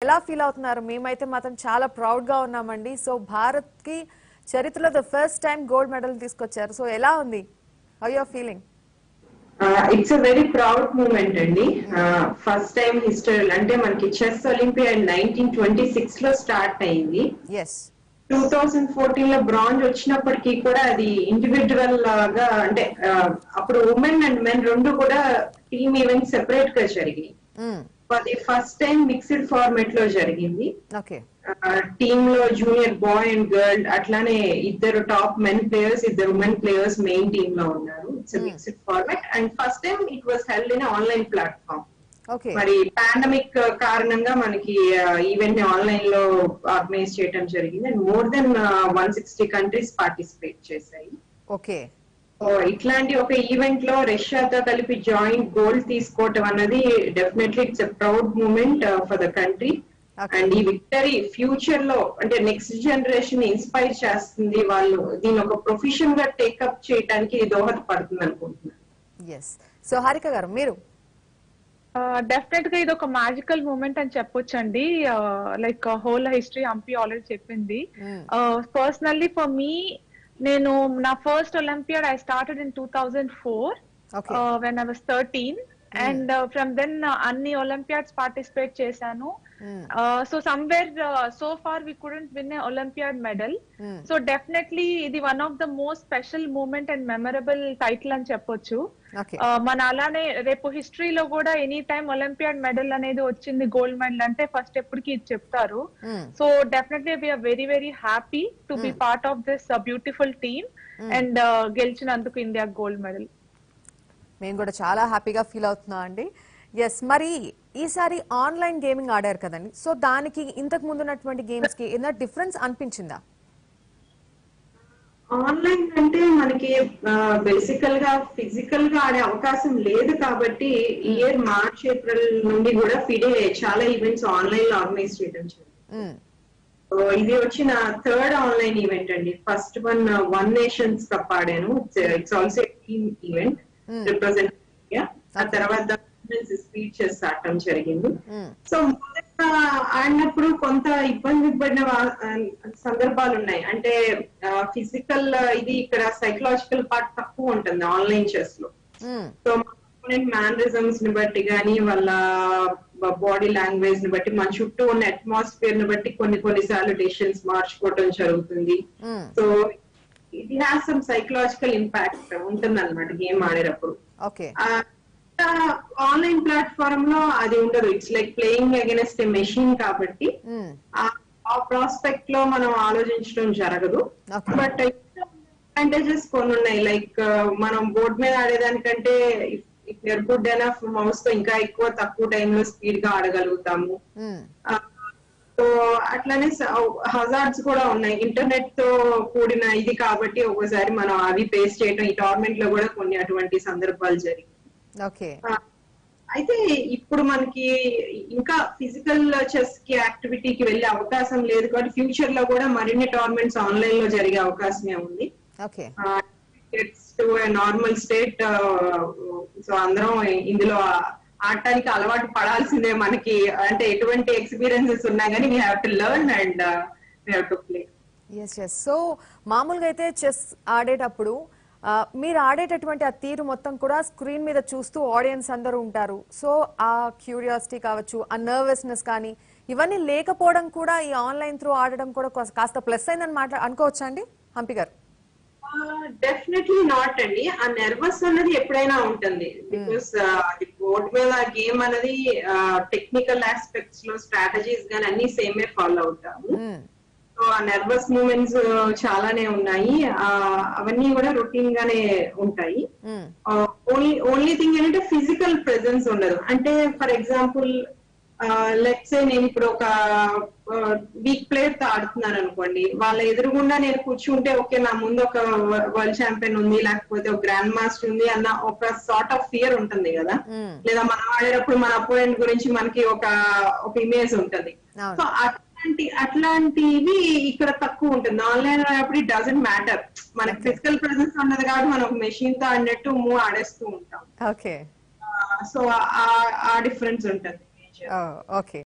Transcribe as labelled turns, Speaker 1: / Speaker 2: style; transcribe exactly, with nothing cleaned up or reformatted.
Speaker 1: ఎలా ఫీల్ అవుతున్నారు? మేమైతే మాత్రం చాలా ప్రౌడ్ గా ఉన్నామండి. సో భారత్ కి చరిత్రలో the first time gold medal తీసుకొచ్చారు. సో ఎలా ఉంది? How you are feeling?
Speaker 2: It's a very proud moment అండి. ఫస్ట్ టైం హిస్టరీ అంటే మనకి chess Olympiad nineteen twenty six లో స్టార్ట్ అయింది. టూ థౌజండ్ ఫోర్టీన్ లో బ్రాంజ్ వచ్చినప్పటికీ కూడా అది ఇండివిజువల్ లాగా అంటే అప్పుడు ఉమెన్ అండ్ మెన్ రెండు కూడా టీమ్ ఈవెంట్ సెపరేట్ గా జరిగాయి. అది ఫస్ట్ టైం మిక్స్డ్ ఫార్మాట్ లో జరిగింది. టీమ్ లో జూనియర్ బాయ్ అండ్ గర్ల్ అట్లానే ఇద్దరు టాప్ మెన్ ప్లేయర్స్, ఇద్దరు ఉమెన్ ప్లేయర్స్ మెయిన్ టీమ్ లో ఉన్నారు. It's mixed format and first time it was held in online platform. మరి పాండమిక్ కారణంగా మనకి ఈవెంట్ ని ఆన్లైన్ లో ఆర్గనైజ్ చేయడం జరిగింది and more than one sixty countries participate చేశాయి.
Speaker 1: ఓకే,
Speaker 2: ఇట్లాంటి ఒక ఈవెంట్ లో రష్యాతో కలిపి జాయింట్ గోల్డ్ తీసుకోవటం అన్నది definitely it's a proud moment for the country. And ఈ విక్టరీ ఫ్యూచర్ లో అంటే నెక్స్ట్ జనరేషన్ ఇన్స్పైర్ చేస్తుంది. వాళ్ళు దీని ఒక ప్రొఫెషన్ గా టేకప్ చేయడానికి దోహదపడుతుంది అనుకుంటున్నాను.
Speaker 1: సో హారిక గారు మీరు?
Speaker 3: డెఫినెట్ గా ఇది ఒక మ్యాజికల్ మూమెంట్ అని చెప్పొచ్చండి. Like whole history Humpy already చెప్పింది. పర్సనల్లీ ఫర్ మీ, నేను నా first Olympiad I started in two thousand four when I was thirteen and from then అన్ని ఒలింపియాడ్స్ పార్టిసిపేట్ చేశాను. So somewhere so far we couldn't win a Olympiad medal. So definitely ఇది one of the most special moment and memorable title అని చెప్పొచ్చు. మన అలానే రేపు హిస్టరీలో కూడా ఎనీ టైమ్ ఒలింపియాడ్ మెడల్ అనేది వచ్చింది, గోల్డ్ మెడల్ అంటే ఫస్ట్ ఎప్పటికీ ఇది చెప్తారు. So definitely we are very very happy to be part of this beautiful team and గెలిచినందుకు ఇండియా గోల్డ్ మెడల్.
Speaker 1: మేము కూడా చాలా హ్యాపీగా ఫీల్ అవుతున్నాం అండి. ఎస్, మరి ఈసారి ఆన్లైన్ గేమింగ్ ఆడారు కదండి, సో దానికి ఇంతకు ముందు ఉన్నటువంటి గేమ్స్ కి ఏదైనా డిఫరెన్స్ అనిపించిందా?
Speaker 2: ఆన్లైన్ అంటే మనకి బేసికల్ గా ఫిజికల్ గా ఆడే అవకాశం లేదు కాబట్టి ఇయర్ మార్చ్ ఏప్రిల్ నుండి కూడా ఫిడే చాలా ఈవెంట్స్ ఆన్లైన్ లో ఆర్గనైజ్ చేయడం జరిగింది. ఇది వచ్చిన థర్డ్ ఆన్లైన్ ఈవెంట్ అండి. First one one nations cup ఆడాను. It's also team event represent India. ఆ తర్వాత స్పీచెస్ ఆడటం జరిగింది. సో ఆడినప్పుడు కొంత ఇబ్బంది పడిన సందర్భాలు ఉన్నాయి. అంటే ఫిజికల్ ఇది ఇక్కడ సైకలాజికల్ పార్ట్ తక్కువ ఉంటుంది ఆన్లైన్ చెస్ లో. సో మేనరిజమ్స్ ని బట్టి గానీ వాళ్ళ బాడీ లాంగ్వేజ్ ని బట్టి మన చుట్టూ ఉన్న అట్మాస్ఫియర్ ని బట్టి కొన్ని కొన్నిసార్లు డెసిషన్స్ మార్చుకోవడం జరుగుతుంది. సో ఇది హ్యాస్ సమ్ సైకలాజికల్ ఇంపాక్ట్ ఉంటుంది అనమాట గేమ్ ఆడేటప్పుడు. ఆన్లైన్ ప్లాట్ఫామ్ లో అది ఉండదు. It's like playing against a machine కాబట్టి ఆ ప్రాస్పెక్ట్ లో మనం ఆలోచించడం జరగదు. బట్ అడ్వాంటేజెస్ కొన్ని ఉన్నాయి. లైక్ మనం బోర్డ్ మీద ఆడేదానికంటే if you're good enough mouse తో ఇంకా ఎక్కువ తక్కువ టైంలో స్పీడ్ గా ఆడగలుగుతాము. సో అట్లానే హజార్డ్స్ కూడా ఉన్నాయి. ఇంటర్నెట్ తో కూడిన ఇది కాబట్టి ఒక్కోసారి మనం అవి ఫేస్ చేయడం ఈ టోర్నమెంట్ లో కూడా కొన్ని అటువంటి సందర్భాలు జరిగాయి. అయితే ఇప్పుడు మనకి ఇంకా ఫిజికల్ చెస్ కి యాక్టివిటీకి వెళ్లే అవకాశం లేదు కాబట్టి ఫ్యూచర్ లో కూడా మరిన్ని టోర్నమెంట్స్ ఆన్లైన్ లో జరిగే అవకాశమే ఉంది. Normal state. సో అందరం ఇందులో ఆడటానికి అలవాటు పడాల్సిందే. మనకి అంటే ఎటువంటి ఎక్స్పీరియన్సెస్ ఉన్నా కానీ we have to learn and we have to play.
Speaker 1: Yes yes so మామూలుగా అయితే చెస్ ఆడేటప్పుడు మీరు ఆడేటటువంటి ఆ తీరు మొత్తం కూడా స్క్రీన్ మీద చూస్తూ ఆడియన్స్ అందరూ ఉంటారు. సో ఆ క్యూరియాసిటీ కావచ్చు, ఆ నర్వస్నెస్ కానీ ఇవన్నీ లేకపోవడం కూడా ఈ ఆన్లైన్ త్రూ ఆడడం కూడా కాస్త ప్లస్ అయిందని మాట్లా అనుకోవచ్చా అండి హంపి గారు?
Speaker 2: డెఫినెట్లీ నాట్ అండి. ఆ నర్వస్ అన్నది ఎప్పుడైనా ఉంటుంది. బికాస్ అది బోర్డ్ మీద గేమ్ అనేది టెక్నికల్ ఆస్పెక్ట్స్ లో స్ట్రాటజీస్ గానీ అన్ని సేమే ఫాలో అవుతాము. సో ఆ నర్వస్ మూమెంట్స్ చాలానే ఉన్నాయి. అవన్నీ కూడా రొటీన్ గానే ఉంటాయి. ఓన్లీ ఓన్లీ థింగ్ ఏంటంటే ఫిజికల్ ప్రెజెన్స్ ఉండదు. అంటే ఫర్ ఎగ్జాంపుల్ లెట్స్ సే నేను ఇప్పుడు ఒక వీక్ ప్లేయర్ తో ఆడుతున్నాను అనుకోండి, వాళ్ళ ఎదురుగుండా నేను కూర్చుంటే ఓకే నా ముందు ఒక వరల్డ్ ఛాంపియన్ ఉంది లేకపోతే ఒక గ్రాండ్ మాస్టర్ ఉంది అన్న ఒక సార్ట్ ఆఫ్ ఫియర్ ఉంటుంది కదా. లేదా మనం ఆడేటప్పుడు మన అపోనెంట్ గురించి మనకి ఒక ఒక ఇమేజ్ ఉంటుంది. సో అట్లాంటి అట్లాంటివి ఇక్కడ తక్కువ ఉంటుంది. ఆన్లైన్ అప్పుడు ఇట్ డజంట్ మ్యాటర్. మనకి ఫిజికల్ ప్రెసెన్స్ ఉండదు కాబట్టి మనం మెషిన్ తో ఆడినట్టు మూవ్ ఆడేస్తూ ఉంటాం. సో ఆ డిఫరెన్స్ ఉంటుంది.
Speaker 1: ఓకే.